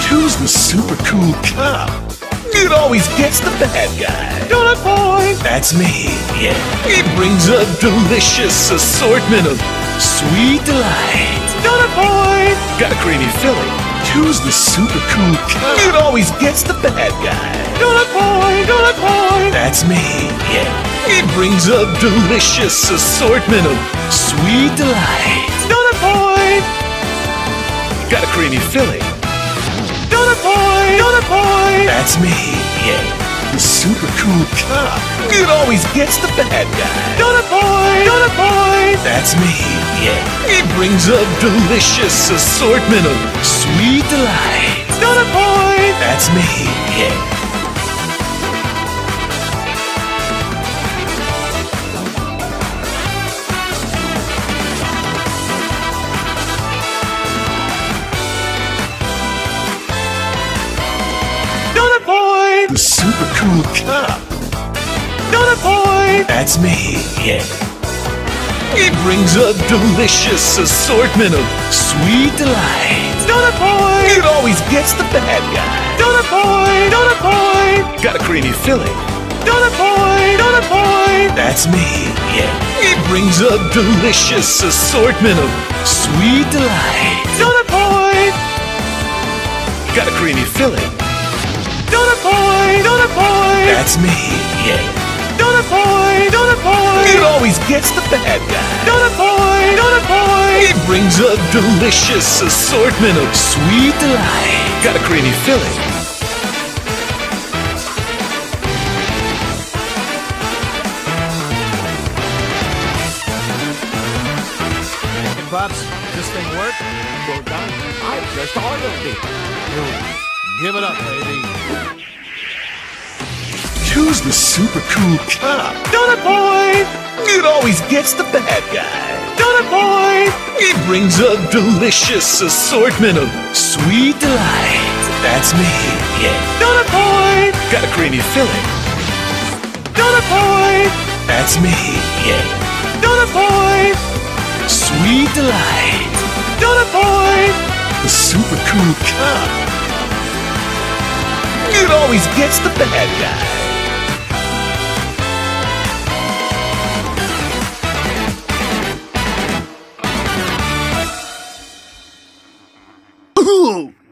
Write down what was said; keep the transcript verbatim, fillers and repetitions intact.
Who's the super cool cop? It always gets the bad guy. Donut Boy! That's me, yeah. He brings a delicious assortment of sweet delights. Donut Boy! Got a creamy filling. Who's the super cool cop? It always gets the bad guy. Donut Boy! Donut Boy! That's me, yeah. He brings a delicious assortment of sweet delights. Donut Boy! Got a creamy filling. Donut Boy! Donut Boy! That's me, yeah. The super cool cop. It always gets the bad guy. Donut Boy! Donut Boy! That's me, yeah. He brings a delicious assortment of sweet delights. Donut Boy! That's me, yeah. The super cool cop. Donut Boy! That's me, yeah. He brings a delicious assortment of sweet delights. Donut Boy! It always gets the bad guy. Donut Boy! Donut Boy! Got a creamy filling. Donut Boy! Donut Boy! That's me, yeah. He brings a delicious assortment of sweet delights. Donut Boy! Got a creamy filling. Donut Boy! Donut Boy! That's me, yeah. Donut Boy! Donut Boy! It always gets the bad guy. Donut Boy! Donut Boy! He brings a delicious assortment of sweet delight. Got a creamy filling. Hey, Pops, does this thing work? Well done. I just ordered it. Give it up, baby. Who's the super cool cop? Donut Boy! It always gets the bad guy. Donut Boy! He brings a delicious assortment of sweet delights. That's me, yeah. Donut Boy! Got a creamy filling. Donut Boy! That's me, yeah. Donut Boy! Sweet delight. Donut Boy! The super cool cop. It always gets the bad guy. Ooh!